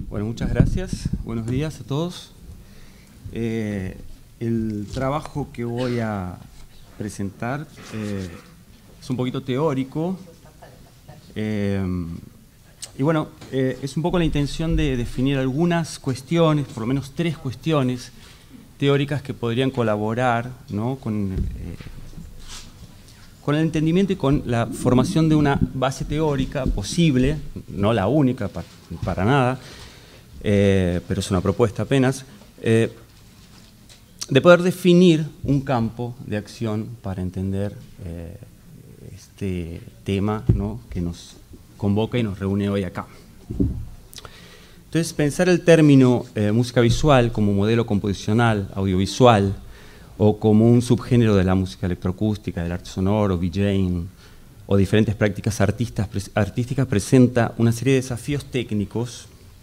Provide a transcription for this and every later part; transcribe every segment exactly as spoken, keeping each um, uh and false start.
Bueno, muchas gracias. Buenos días a todos. Eh, el trabajo que voy a presentar eh, es un poquito teórico. Eh, y bueno, eh, es un poco la intención de definir algunas cuestiones, por lo menos tres cuestiones teóricas que podrían colaborar, ¿no?, con, eh, con el entendimiento y con la formación de una base teórica posible, no la única para, para nada, eh, pero es una propuesta apenas, eh, de poder definir un campo de acción para entender eh, este tema, ¿no?, que nos convoca y nos reúne hoy acá. Entonces, pensar el término eh, música visual como modelo composicional, audiovisual, o como un subgénero de la música electroacústica, del arte sonoro, DJing, o diferentes prácticas artistas, artísticas, presenta una serie de desafíos técnicos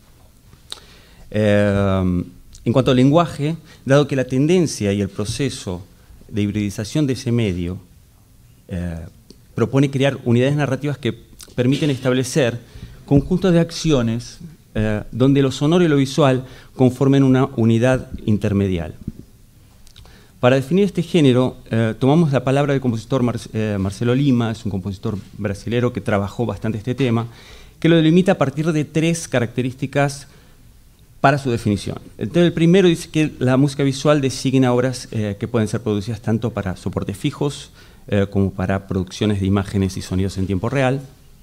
eh, en cuanto al lenguaje, dado que la tendencia y el proceso de hibridización de ese medio eh, propone crear unidades narrativas que permiten establecer conjuntos de acciones eh, donde lo sonoro y lo visual conformen una unidad intermedial. Para definir este género, eh, tomamos la palabra del compositor Mar eh, Marcelo Lima, es un compositor brasilero que trabajó bastante este tema, que lo delimita a partir de tres características para su definición. Entonces, el primero dice que la música visual designa obras eh, que pueden ser producidas tanto para soportes fijos eh, como para producciones de imágenes y sonidos en tiempo real.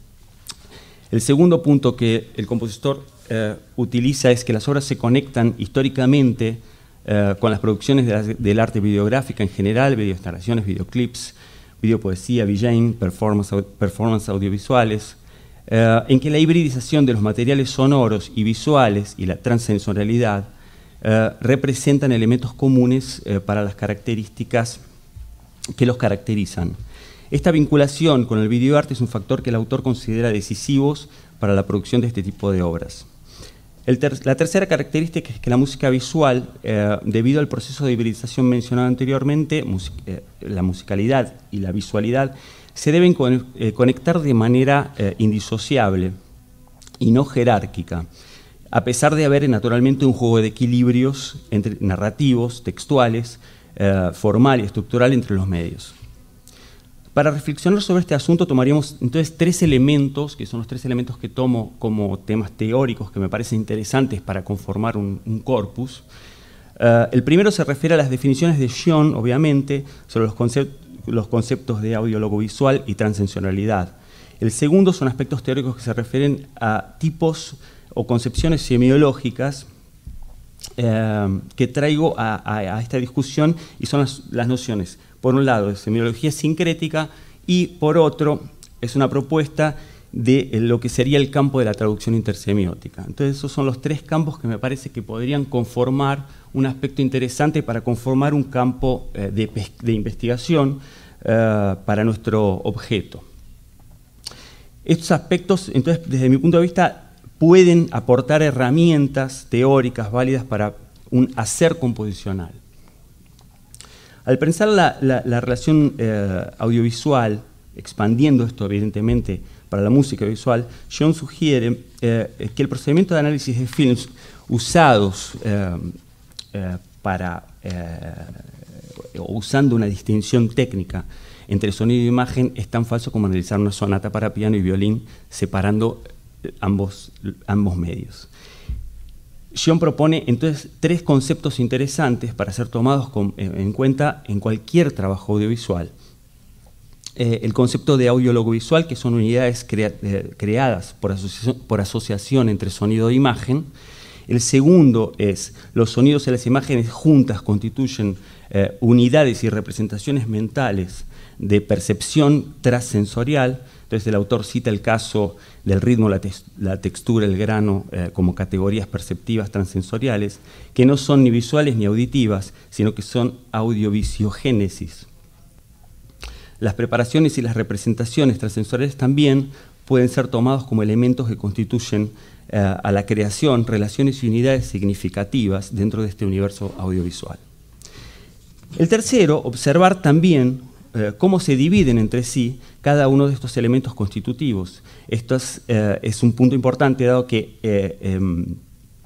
El segundo punto que el compositor eh, utiliza es que las obras se conectan históricamente eh, con las producciones de la, del arte videográfica en general, videoinstalaciones, videoclips, videopoesía, DJing, performance, performance audiovisuales, eh, en que la hibridización de los materiales sonoros y visuales y la transensorialidad eh, representan elementos comunes eh, para las características que los caracterizan. Esta vinculación con el videoarte es un factor que el autor considera decisivos para la producción de este tipo de obras. El ter la tercera característica es que la música visual, eh, debido al proceso de hibridización mencionado anteriormente, music eh, la musicalidad y la visualidad se deben con eh, conectar de manera eh, indisociable y no jerárquica, a pesar de haber naturalmente un juego de equilibrios entre narrativos, textuales, eh, formal y estructural entre los medios. Para reflexionar sobre este asunto tomaríamos entonces tres elementos, que son los tres elementos que tomo como temas teóricos que me parecen interesantes para conformar un, un corpus. Uh, el primero se refiere a las definiciones de Schion, obviamente, sobre los, concep los conceptos de audio logovisual y transensorialidad. El segundo son aspectos teóricos que se refieren a tipos o concepciones semiológicas eh, que traigo a, a, a esta discusión, y son las, las nociones, por un lado, de semiología sincrética, y por otro, es una propuesta de lo que sería el campo de la traducción intersemiótica. Entonces, esos son los tres campos que me parece que podrían conformar un aspecto interesante para conformar un campo eh, de, de investigación eh, para nuestro objeto. Estos aspectos, entonces, desde mi punto de vista, pueden aportar herramientas teóricas válidas para un hacer composicional. Al pensar la, la, la relación eh, audiovisual, expandiendo esto evidentemente para la música visual, Schion sugiere eh, que el procedimiento de análisis de films usados eh, eh, para, eh, o usando una distinción técnica entre sonido e imagen es tan falso como analizar una sonata para piano y violín separando ambos, ambos medios. Schion propone entonces tres conceptos interesantes para ser tomados con, eh, en cuenta en cualquier trabajo audiovisual. Eh, el concepto de audio logovisual, que son unidades crea eh, creadas por asociación, por asociación entre sonido e imagen. El segundo es los sonidos y las imágenes juntas constituyen eh, unidades y representaciones mentales de percepción transsensorial. Entonces el autor cita el caso del ritmo, la, te la textura, el grano, eh, como categorías perceptivas transsensoriales, que no son ni visuales ni auditivas, sino que son audiovisiogénesis. Las preparaciones y las representaciones transsensoriales también pueden ser tomados como elementos que constituyen eh, a la creación, relaciones y unidades significativas dentro de este universo audiovisual. El tercero, observar también Eh, cómo se dividen entre sí cada uno de estos elementos constitutivos. Esto es, eh, es un punto importante, dado que eh, eh,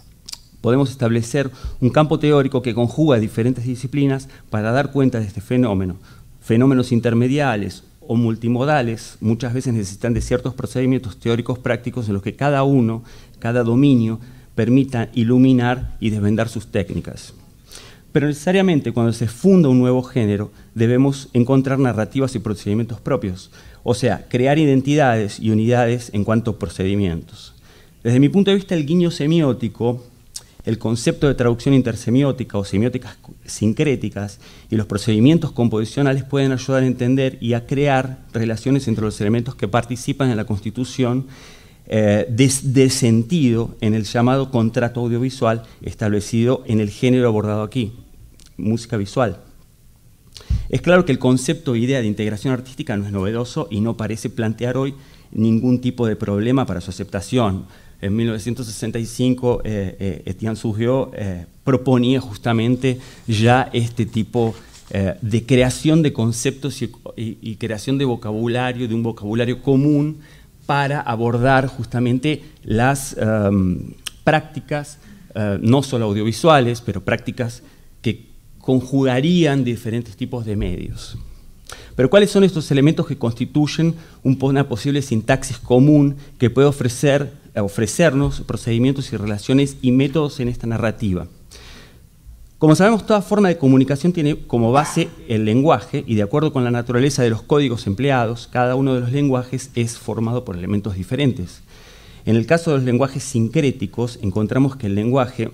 podemos establecer un campo teórico que conjuga diferentes disciplinas para dar cuenta de este fenómeno. Fenómenos intermediales o multimodales muchas veces necesitan de ciertos procedimientos teóricos prácticos en los que cada uno, cada dominio, permita iluminar y desvendar sus técnicas. Pero necesariamente cuando se funda un nuevo género debemos encontrar narrativas y procedimientos propios, o sea, crear identidades y unidades en cuanto a procedimientos. Desde mi punto de vista, el guiño semiótico, el concepto de traducción intersemiótica o semióticas sincréticas y los procedimientos composicionales pueden ayudar a entender y a crear relaciones entre los elementos que participan en la constitución eh, de, de sentido en el llamado contrato audiovisual establecido en el género abordado aquí, música visual. Es claro que el concepto o idea de integración artística no es novedoso y no parece plantear hoy ningún tipo de problema para su aceptación. En mil novecientos sesenta y cinco, eh, eh, Etienne Souriau eh, proponía justamente ya este tipo eh, de creación de conceptos y, y, y creación de vocabulario, de un vocabulario común para abordar justamente las um, prácticas, uh, no solo audiovisuales, pero prácticas que conjugarían diferentes tipos de medios. Pero ¿cuáles son estos elementos que constituyen un, una posible sintaxis común que puede ofrecer, ofrecernos procedimientos y relaciones y métodos en esta narrativa? Como sabemos, toda forma de comunicación tiene como base el lenguaje y de acuerdo con la naturaleza de los códigos empleados, cada uno de los lenguajes es formado por elementos diferentes. En el caso de los lenguajes sincréticos, encontramos que el lenguaje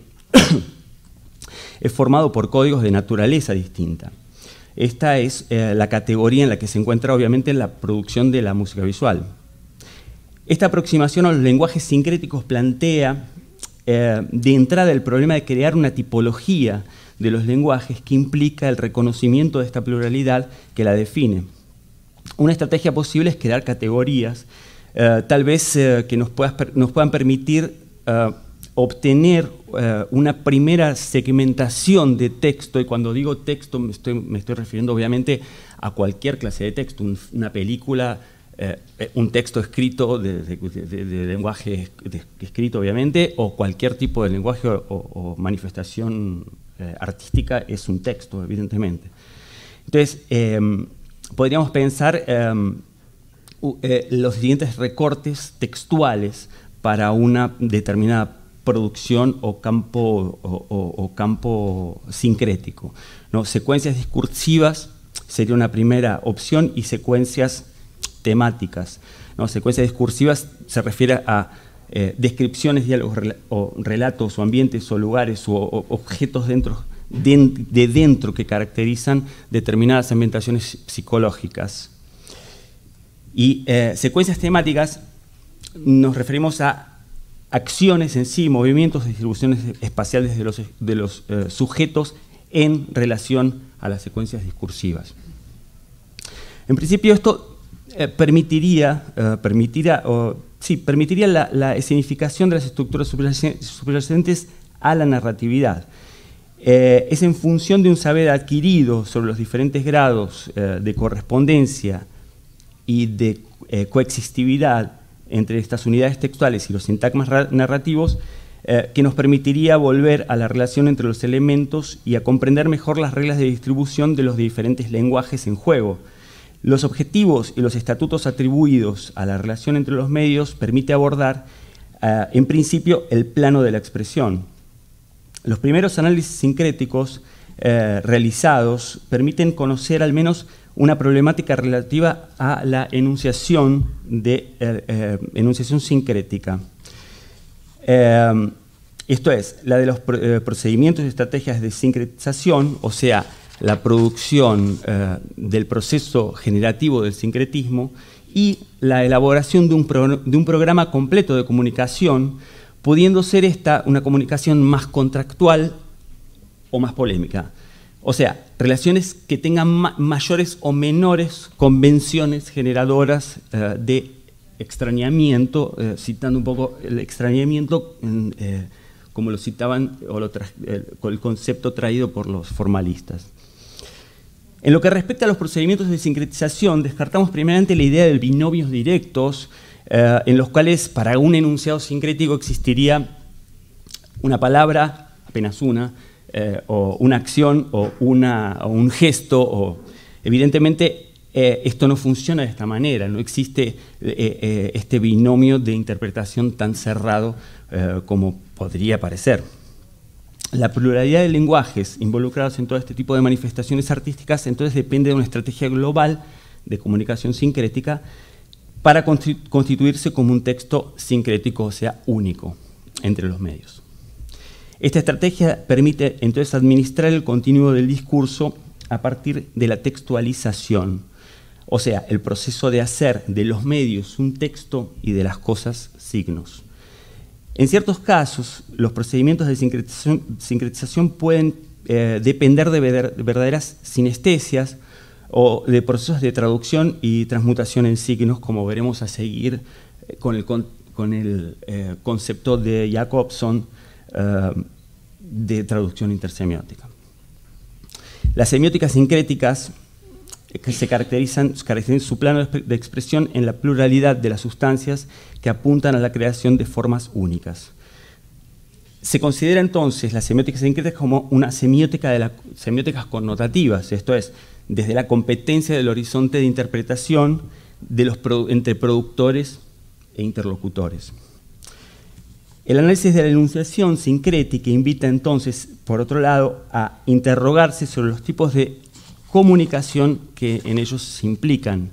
es formado por códigos de naturaleza distinta. Esta es eh, la categoría en la que se encuentra obviamente la producción de la música visual. Esta aproximación a los lenguajes sincréticos plantea eh, de entrada el problema de crear una tipología de los lenguajes que implica el reconocimiento de esta pluralidad que la define. Una estrategia posible es crear categorías, eh, tal vez eh, que nos, puedas, nos puedan permitir eh, obtener uh, una primera segmentación de texto, y cuando digo texto me estoy, me estoy refiriendo obviamente a cualquier clase de texto, un, una película, eh, un texto escrito de, de, de, de lenguaje de, escrito obviamente, o cualquier tipo de lenguaje o, o manifestación eh, artística es un texto evidentemente. Entonces eh, podríamos pensar eh, uh, eh, los siguientes recortes textuales para una determinada producción o campo, o, o, o campo sincrético, ¿no? Secuencias discursivas sería una primera opción y secuencias temáticas, ¿no? Secuencias discursivas se refiere a eh, descripciones, diálogos, rel o relatos o ambientes o lugares o, o objetos dentro, de, de dentro que caracterizan determinadas ambientaciones psicológicas. Y eh, secuencias temáticas nos referimos a acciones en sí, movimientos, distribuciones espaciales de los, de los eh, sujetos en relación a las secuencias discursivas. En principio esto eh, permitiría, eh, permitiría, o, sí, permitiría la, la escenificación de las estructuras subyacentes a la narratividad. Eh, es en función de un saber adquirido sobre los diferentes grados eh, de correspondencia y de eh, coexistividad entre estas unidades textuales y los sintagmas narrativos, eh, que nos permitiría volver a la relación entre los elementos y a comprender mejor las reglas de distribución de los diferentes lenguajes en juego. Los objetivos y los estatutos atribuidos a la relación entre los medios permite abordar, eh, en principio, el plano de la expresión. Los primeros análisis sincréticos eh, realizados permiten conocer al menos una problemática relativa a la enunciación, de, eh, eh, enunciación sincrética. Eh, esto es, la de los eh, procedimientos y estrategias de sincretización, o sea, la producción eh, del proceso generativo del sincretismo y la elaboración de un, pro, de un programa completo de comunicación, pudiendo ser esta una comunicación más contractual o más polémica. O sea, relaciones que tengan ma mayores o menores convenciones generadoras eh, de extrañamiento, eh, citando un poco el extrañamiento eh, como lo citaban, o lo eh, el concepto traído por los formalistas. En lo que respecta a los procedimientos de sincretización, descartamos primeramente la idea de binomios directos, eh, en los cuales para un enunciado sincrético existiría una palabra, apenas una, eh, o una acción, o, una, o un gesto, o evidentemente eh, esto no funciona de esta manera, no existe eh, eh, este binomio de interpretación tan cerrado eh, como podría parecer. La pluralidad de lenguajes involucrados en todo este tipo de manifestaciones artísticas entonces depende de una estrategia global de comunicación sincrética para constituirse como un texto sincrético, o sea, único entre los medios. Esta estrategia permite entonces administrar el continuo del discurso a partir de la textualización, o sea, el proceso de hacer de los medios un texto y de las cosas signos. En ciertos casos, los procedimientos de sincretización, sincretización pueden eh, depender de, ver, de verdaderas sinestesias o de procesos de traducción y transmutación en signos, como veremos a seguir con el, con, con el eh, concepto de Jacobson eh, de traducción intersemiótica. Las semióticas sincréticas que se caracterizan, caracterizan su plano de expresión en la pluralidad de las sustancias que apuntan a la creación de formas únicas. Se considera entonces las semióticas sincréticas como una semiótica de las semióticas connotativas, esto es, desde la competencia del horizonte de interpretación de los, entre productores e interlocutores. El análisis de la enunciación sincrética invita entonces, por otro lado, a interrogarse sobre los tipos de comunicación que en ellos se implican.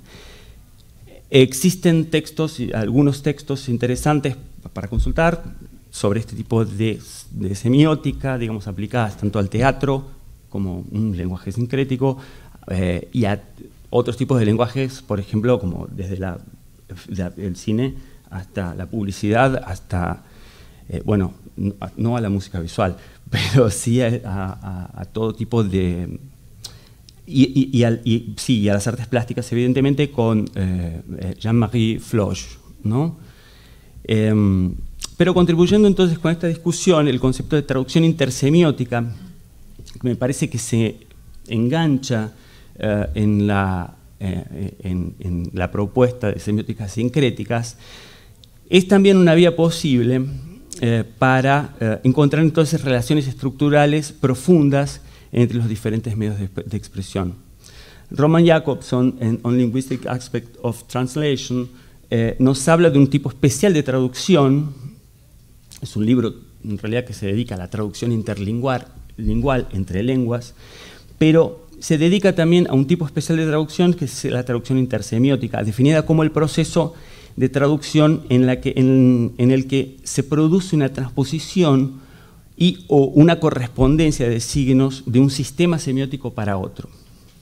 Existen textos, algunos textos interesantes para consultar sobre este tipo de, de semiótica, digamos, aplicadas tanto al teatro como un lenguaje sincrético eh, y a otros tipos de lenguajes, por ejemplo, como desde la, la, el cine hasta la publicidad, hasta, eh, bueno, no, no a la música visual, pero sí a, a, a todo tipo de... Y, y, y, al, y, sí, y a las artes plásticas, evidentemente, con eh, Jean-Marie Floch, ¿no? Eh, pero contribuyendo entonces con esta discusión, el concepto de traducción intersemiótica, me parece que se engancha eh, en, la, eh, en, en la propuesta de semióticas sincréticas, es también una vía posible eh, para eh, encontrar entonces relaciones estructurales profundas entre los diferentes medios de, de expresión. Roman Jacobson, en On Linguistic Aspect of Translation, eh, nos habla de un tipo especial de traducción. Es un libro, en realidad, que se dedica a la traducción interlingual lingual entre lenguas, pero se dedica también a un tipo especial de traducción, que es la traducción intersemiótica, definida como el proceso de traducción en, la que, en, en el que se produce una transposición y o una correspondencia de signos de un sistema semiótico para otro.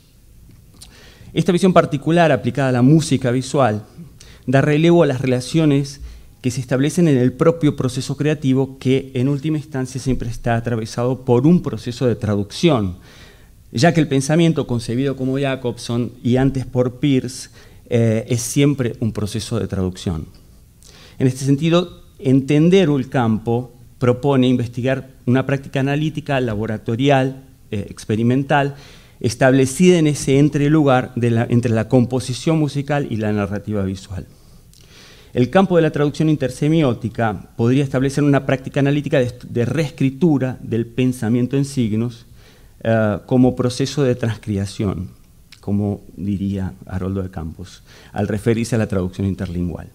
Esta visión particular aplicada a la música visual da relevo a las relaciones que se establecen en el propio proceso creativo, que en última instancia siempre está atravesado por un proceso de traducción, ya que el pensamiento concebido como Jacobson y antes por Peirce eh, es siempre un proceso de traducción. En este sentido, entender el campo propone investigar una práctica analítica, laboratorial, eh, experimental, establecida en ese entrelugar de la, entre la composición musical y la narrativa visual. El campo de la traducción intersemiótica podría establecer una práctica analítica de, de reescritura del pensamiento en signos eh, como proceso de transcriación, como diría Haroldo de Campos, al referirse a la traducción interlingual.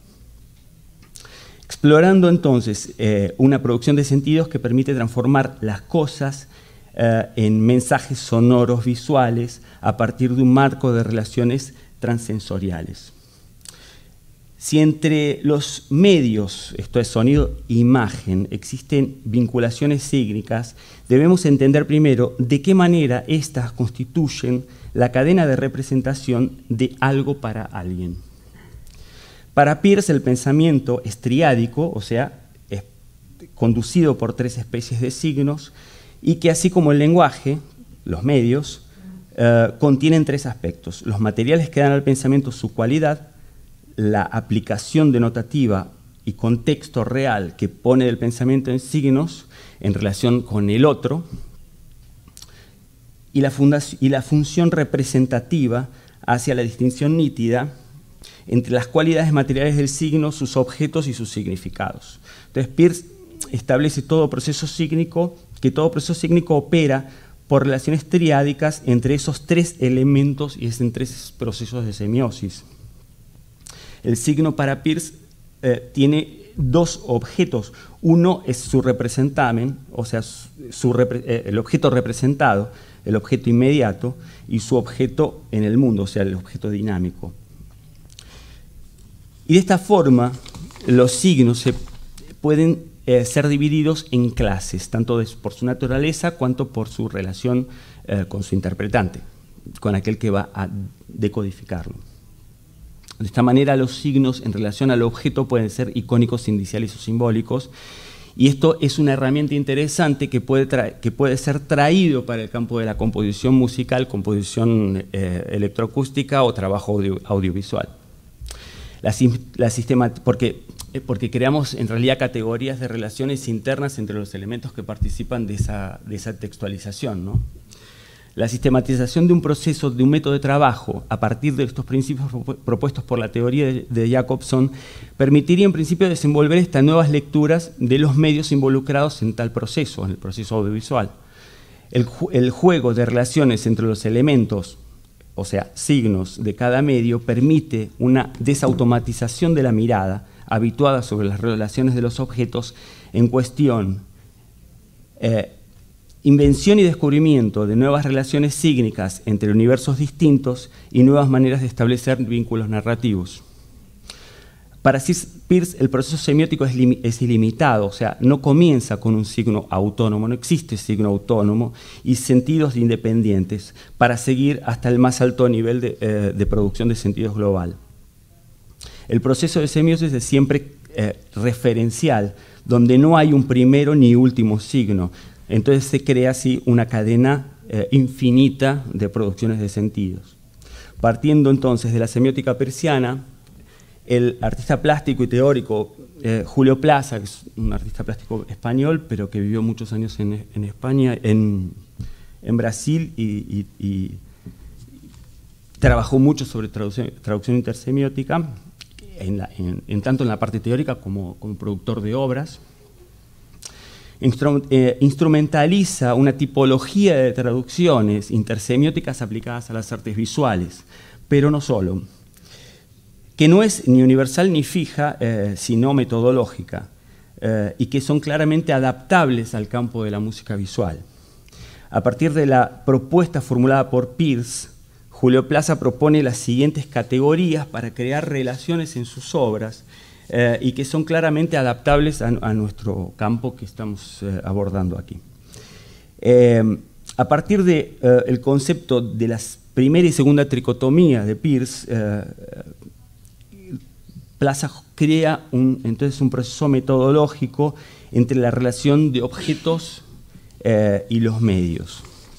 Explorando entonces eh, una producción de sentidos que permite transformar las cosas eh, en mensajes sonoros visuales a partir de un marco de relaciones transsensoriales. Si entre los medios, esto es sonido e imagen, existen vinculaciones sígnicas, debemos entender primero de qué manera éstas constituyen la cadena de representación de algo para alguien. Para Peirce, el pensamiento es triádico, o sea, es conducido por tres especies de signos, y que así como el lenguaje, los medios, eh, contienen tres aspectos: los materiales que dan al pensamiento su cualidad, la aplicación denotativa y contexto real que pone el pensamiento en signos en relación con el otro, y la, y la función representativa hacia la distinción nítida entre las cualidades materiales del signo, sus objetos y sus significados. Entonces, Peirce establece todo proceso sígnico, que todo proceso sígnico opera por relaciones triádicas entre esos tres elementos y entre tres procesos de semiosis. El signo para Peirce eh, tiene dos objetos. Uno es su representamen, o sea, su, eh, el objeto representado, el objeto inmediato, y su objeto en el mundo, o sea, el objeto dinámico. Y de esta forma, los signos se pueden eh, ser divididos en clases, tanto de, por su naturaleza cuanto por su relación eh, con su interpretante, con aquel que va a decodificarlo. De esta manera, los signos en relación al objeto pueden ser icónicos, indiciales o simbólicos, y esto es una herramienta interesante que puede, que puede ser traído para el campo de la composición musical, composición eh, electroacústica o trabajo audio, audiovisual. La, la sistema, porque, porque creamos en realidad categorías de relaciones internas entre los elementos que participan de esa, de esa textualización, ¿no? La sistematización de un proceso, de un método de trabajo, a partir de estos principios propuestos por la teoría de, de Jacobson, permitiría en principio desenvolver estas nuevas lecturas de los medios involucrados en tal proceso, en el proceso audiovisual. El, el juego de relaciones entre los elementos, o sea, signos de cada medio, permite una desautomatización de la mirada habituada sobre las relaciones de los objetos en cuestión, eh, invención y descubrimiento de nuevas relaciones sígnicas entre universos distintos y nuevas maneras de establecer vínculos narrativos. Para Peirce, el proceso semiótico es, es ilimitado, o sea, no comienza con un signo autónomo, no existe signo autónomo y sentidos independientes para seguir hasta el más alto nivel de, eh, de producción de sentidos global. El proceso de semiosis es siempre eh, referencial, donde no hay un primero ni último signo. Entonces se crea así una cadena eh, infinita de producciones de sentidos. Partiendo entonces de la semiótica peirciana, el artista plástico y teórico eh, Julio Plaza, que es un artista plástico español, pero que vivió muchos años en, en España, en, en Brasil, y, y, y trabajó mucho sobre traducción, traducción intersemiótica, en, la, en, en tanto en la parte teórica como, como productor de obras. Instru eh, instrumentaliza una tipología de traducciones intersemióticas aplicadas a las artes visuales, pero no solo, que no es ni universal ni fija, eh, sino metodológica, eh, y que son claramente adaptables al campo de la música visual. A partir de la propuesta formulada por Peirce, Julio Plaza propone las siguientes categorías para crear relaciones en sus obras, Eh, y que son claramente adaptables a, a nuestro campo que estamos eh, abordando aquí. Eh, a partir del de, eh, concepto de la primera y segunda tricotomía de Peirce, eh, Plaza crea un, entonces un proceso metodológico entre la relación de objetos eh, y los medios.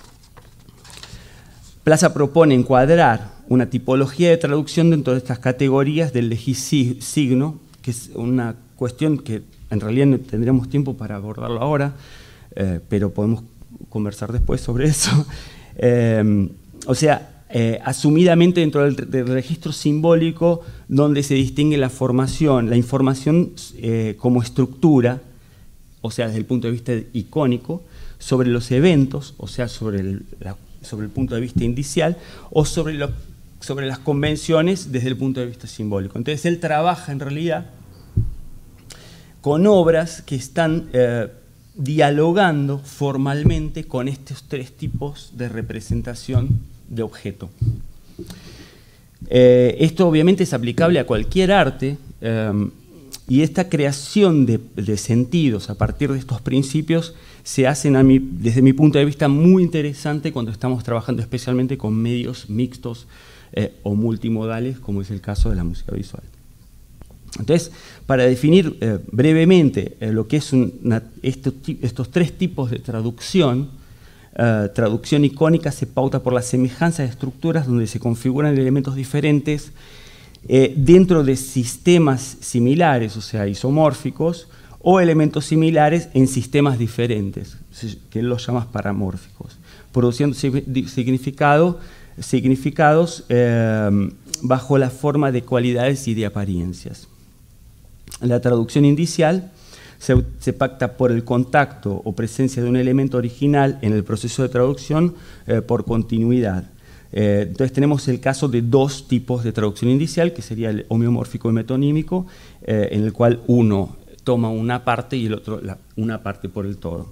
Plaza propone encuadrar una tipología de traducción dentro de estas categorías del legisigno, que es una cuestión que en realidad no tendríamos tiempo para abordarlo ahora, eh, pero podemos conversar después sobre eso. Eh, o sea, eh, asumidamente dentro del, del registro simbólico, donde se distingue la formación, la información eh, como estructura, o sea, desde el punto de vista icónico, sobre los eventos, o sea, sobre el, la, sobre el punto de vista indicial, o sobre lo sobre las convenciones desde el punto de vista simbólico. Entonces él trabaja en realidad con obras que están eh, dialogando formalmente con estos tres tipos de representación de objeto. Eh, esto obviamente es aplicable a cualquier arte, eh, y esta creación de, de sentidos a partir de estos principios se hacen a mi, desde mi punto de vista muy interesante cuando estamos trabajando especialmente con medios mixtos Eh, o multimodales, como es el caso de la música visual. Entonces, para definir eh, brevemente eh, lo que es una, estos, estos tres tipos de traducción, eh, traducción icónica se pauta por la semejanza de estructuras donde se configuran elementos diferentes eh, dentro de sistemas similares, o sea, isomórficos, o elementos similares en sistemas diferentes, que él los llama paramórficos, produciendo significado significados eh, bajo la forma de cualidades y de apariencias. La traducción indicial se, se pacta por el contacto o presencia de un elemento original en el proceso de traducción eh, por continuidad. Eh, entonces tenemos el caso de dos tipos de traducción indicial, que sería el homeomórfico y metonímico, eh, en el cual uno toma una parte y el otro la, una parte por el todo.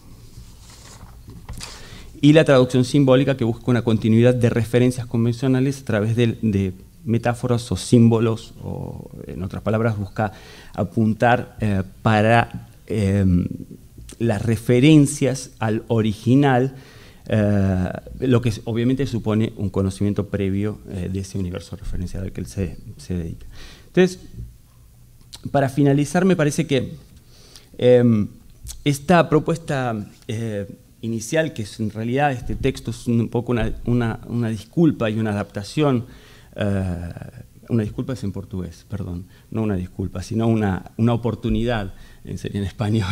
Y la traducción simbólica, que busca una continuidad de referencias convencionales a través de, de metáforas o símbolos, o en otras palabras busca apuntar eh, para eh, las referencias al original, eh, lo que obviamente supone un conocimiento previo eh, de ese universo referencial al que él se, se dedica. Entonces, para finalizar, me parece que eh, esta propuesta eh, inicial, que es en realidad este texto es un poco una, una, una disculpa y una adaptación, uh, una disculpa es en portugués, perdón, no una disculpa, sino una, una oportunidad, sería en español,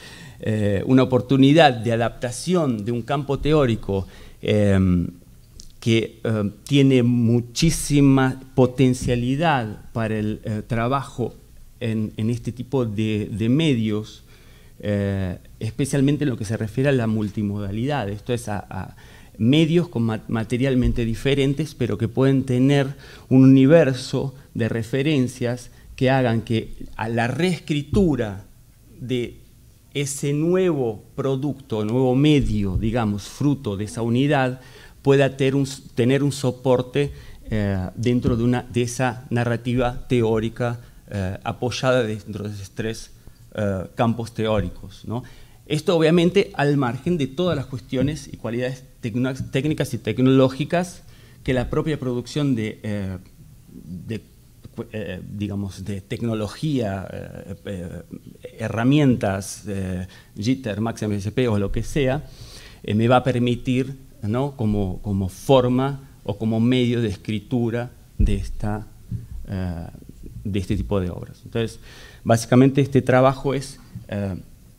eh, una oportunidad de adaptación de un campo teórico eh, que eh, tiene muchísima potencialidad para el eh, trabajo en, en este tipo de, de medios, Eh, especialmente en lo que se refiere a la multimodalidad, esto es a, a medios con ma materialmente diferentes, pero que pueden tener un universo de referencias que hagan que a la reescritura de ese nuevo producto, nuevo medio, digamos, fruto de esa unidad, pueda ter un, tener un soporte eh, dentro de, una, de esa narrativa teórica eh, apoyada dentro de esos tres Uh, campos teóricos, ¿no? Esto obviamente al margen de todas las cuestiones y cualidades técnicas y tecnológicas que la propia producción de, eh, de eh, digamos, de tecnología, eh, eh, herramientas, eh, Jitter, Maxim S P o lo que sea, eh, me va a permitir, ¿no? como, como forma o como medio de escritura de, esta, eh, de este tipo de obras. Entonces, básicamente este trabajo es eh,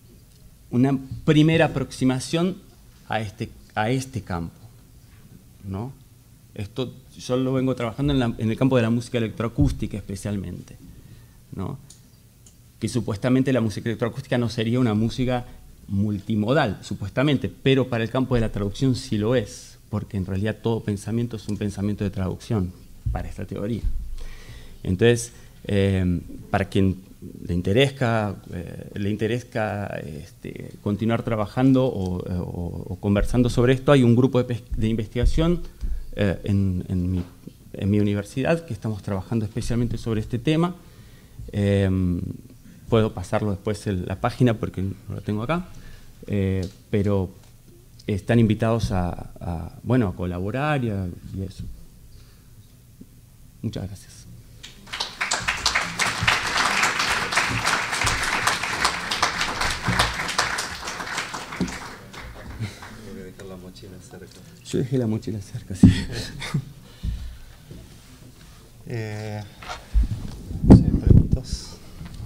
una primera aproximación a este, a este campo, ¿no? Esto yo lo vengo trabajando en, la, en el campo de la música electroacústica especialmente, ¿no? Que supuestamente la música electroacústica no sería una música multimodal, supuestamente, pero para el campo de la traducción sí lo es, porque en realidad todo pensamiento es un pensamiento de traducción para esta teoría. Entonces, eh, para quien le interesa, eh, le interesa este, continuar trabajando o, o, o conversando sobre esto, hay un grupo de, de investigación eh, en, en, mi, en mi universidad que estamos trabajando especialmente sobre este tema. Eh, puedo pasarlo después en la página porque no lo tengo acá, eh, pero están invitados a, a, bueno, a colaborar y, a, y eso. Muchas gracias. Yo dejé la mochila cerca, sí. eh, ¿sí, preguntas?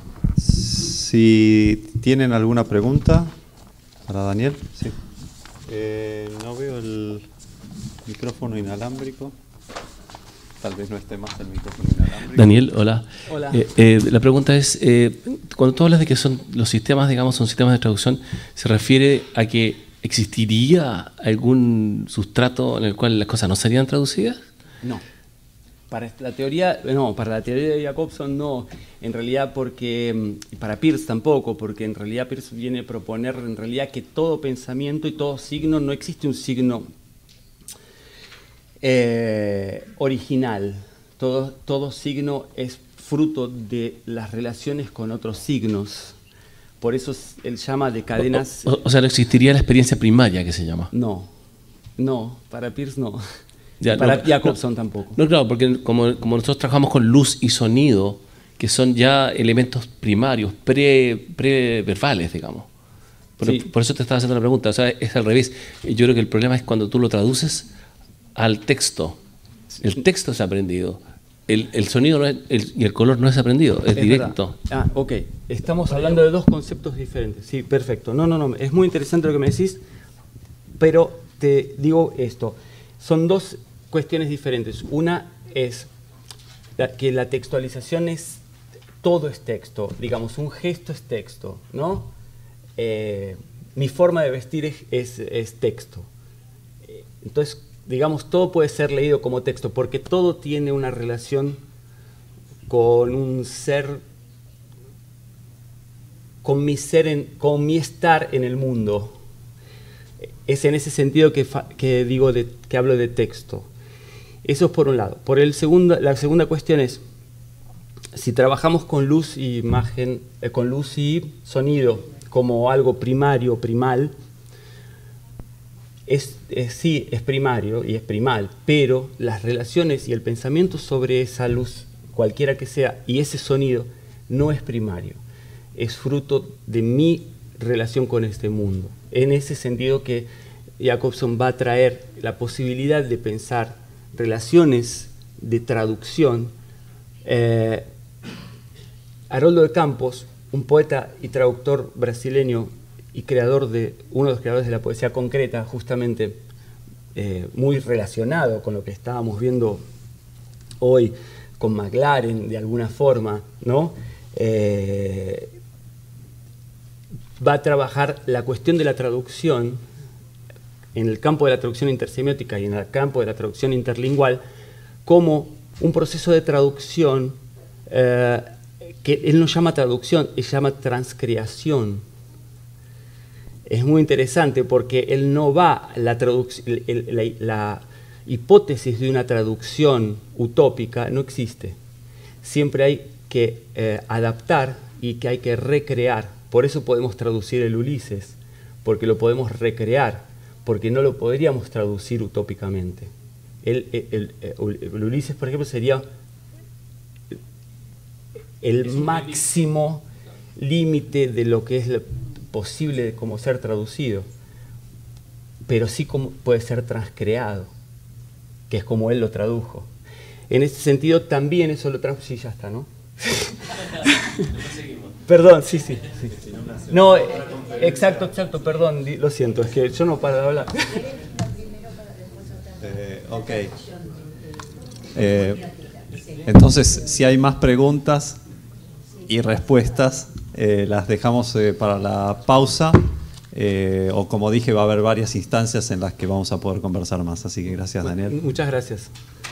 Si tienen alguna pregunta para Daniel. Sí. Eh, no veo el micrófono inalámbrico. Tal vez no esté más el micrófono inalámbrico. Daniel, hola. Hola. Eh, eh, la pregunta es, eh, cuando tú hablas de que son los sistemas, digamos, son sistemas de traducción, ¿se refiere a que existiría algún sustrato en el cual las cosas no serían traducidas? No. Para la teoría, no, para la teoría de Jacobson no, en realidad porque, para Peirce tampoco, porque en realidad Peirce viene a proponer en realidad que todo pensamiento y todo signo, no existe un signo eh, original, todo, todo signo es fruto de las relaciones con otros signos. Por eso él llama de cadenas... O, o, o sea, no existiría la experiencia primaria que se llama. No, no, para Peirce no. Ya, para no, Jacobson no, tampoco. No, claro, porque como, como nosotros trabajamos con luz y sonido, que son ya elementos primarios, pre, pre-verbales, digamos. Por, sí. por eso te estaba haciendo la pregunta. O sea, es al revés. Yo creo que el problema es cuando tú lo traduces al texto. El texto es aprendido. El, el sonido no es, el, y el color no es aprendido, es, es directo. Verdad. Ah, ok. Estamos hablando de dos conceptos diferentes. Sí, perfecto. No, no, no. Es muy interesante lo que me decís, pero te digo esto. Son dos cuestiones diferentes. Una es la, que la textualización es todo es texto, digamos, un gesto es texto, ¿no? Eh, mi forma de vestir es, es, es texto. Entonces, digamos, todo puede ser leído como texto, porque todo tiene una relación con un ser, con mi ser, en, con mi estar en el mundo. Es en ese sentido que, que digo, de, que hablo de texto. Eso es por un lado. Por el segundo, la segunda cuestión es, si trabajamos con luz y imagen, eh, con luz y sonido como algo primario, primal, es, es, sí, es primario y es primal, pero las relaciones y el pensamiento sobre esa luz, cualquiera que sea, y ese sonido, no es primario. Es fruto de mi relación con este mundo. En ese sentido que Jacobson va a traer la posibilidad de pensar relaciones de traducción. Eh, Haroldo de Campos, un poeta y traductor brasileño y creador de, uno de los creadores de la poesía concreta, justamente eh, muy relacionado con lo que estábamos viendo hoy con McLaren, de alguna forma, ¿no? Eh, va a trabajar la cuestión de la traducción en el campo de la traducción intersemiótica y en el campo de la traducción interlingual como un proceso de traducción eh, que él no llama traducción, él llama transcreación. Es muy interesante porque él no va, la, la, la hipótesis de una traducción utópica no existe. Siempre hay que eh, adaptar y que hay que recrear. Por eso podemos traducir el Ulises, porque lo podemos recrear, porque no lo podríamos traducir utópicamente. El, el, el, el Ulises, por ejemplo, sería el máximo límite de lo que es posible como ser traducido, pero sí como puede ser transcreado, que es como él lo tradujo. En ese sentido también eso lo tradujo, sí, ya está, ¿no? Perdón, sí, sí, sí. No, exacto, exacto, perdón, lo siento, es que yo no paro de hablar. Eh, ok. Eh, entonces, si hay más preguntas y respuestas, eh, las dejamos eh, para la pausa, eh, o como dije, va a haber varias instancias en las que vamos a poder conversar más. Así que gracias, Daniel. Muchas gracias.